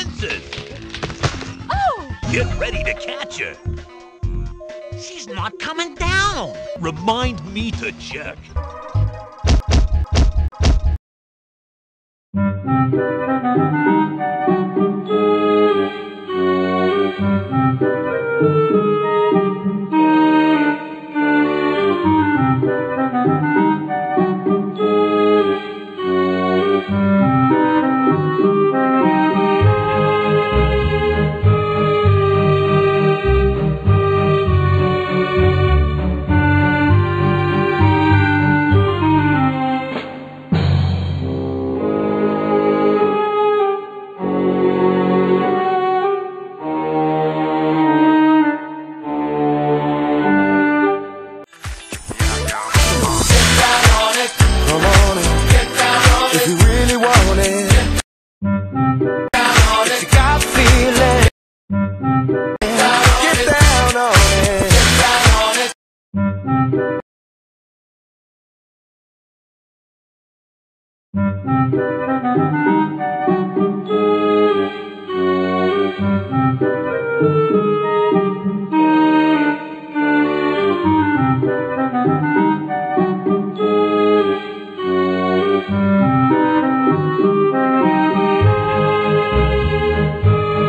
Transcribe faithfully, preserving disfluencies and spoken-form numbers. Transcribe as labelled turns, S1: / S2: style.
S1: senses.
S2: Oh!
S1: Get ready to catch her. She's not coming down. Remind me to check.
S3: Thank you.